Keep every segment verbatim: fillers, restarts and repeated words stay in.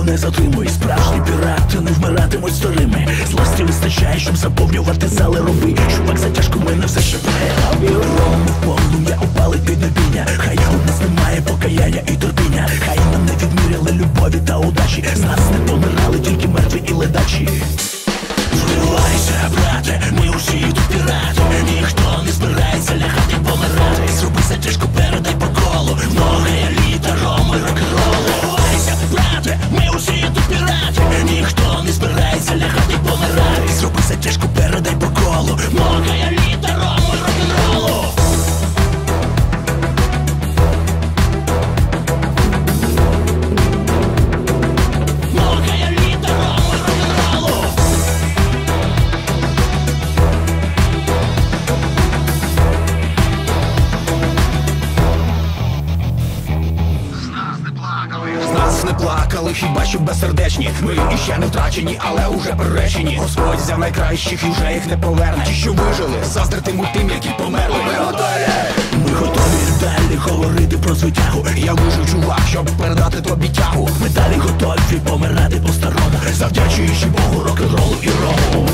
не затримуй. Справжні пірати не вмиратимуть старими. Злості вистачає, щоб заповнювати зали. Роби, чувак, затяжку мене все шипає. Ром в полум'я опалить піднебіння. Хай у нас немає покаяння і терпіння. Хай нам не відміряли любові та удачі. З нас не помирали тільки мертві і ледачі. Зривайся, брате, ми усі тут пірати. Ніхто не збирається лягати помирати. Зроби затяжку, передай по колу. Много еліта, рому і рок-н-ролу. Зривайся, брате, ми усі тут пірати. Ніхто не збирається лягати помирати. Зроби затяжку, передай по колу. Много еліта, рому і рок-н-ролу. Не плакали, хіба що безсердечні. Ми іще не втрачені, але уже приречені. Господь взяв найкращих і вже їх не поверне. Ті, що вижили, заздритимуть тим, які померли. Ми готові! Ми готові далі говорити про звитягу. Я вижу, чувак, щоб передати тобі тягу. Ми далі готові помирати по-старому, завдячуючи Богу, рок-н-ролу і рому.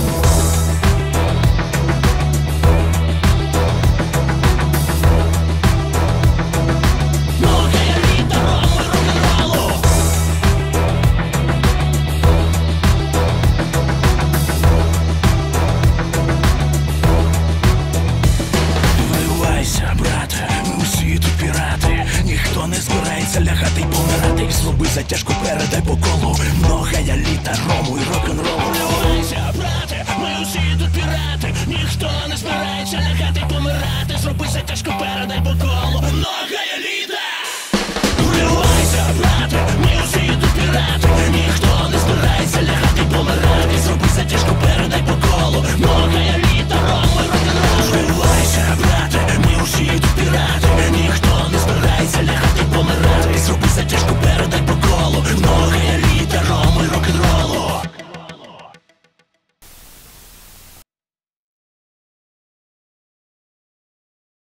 Ніхто не збирається лягати й помирати. Зроби затяжку, передай по колу. Много еліта, рому і рок-н-ролу.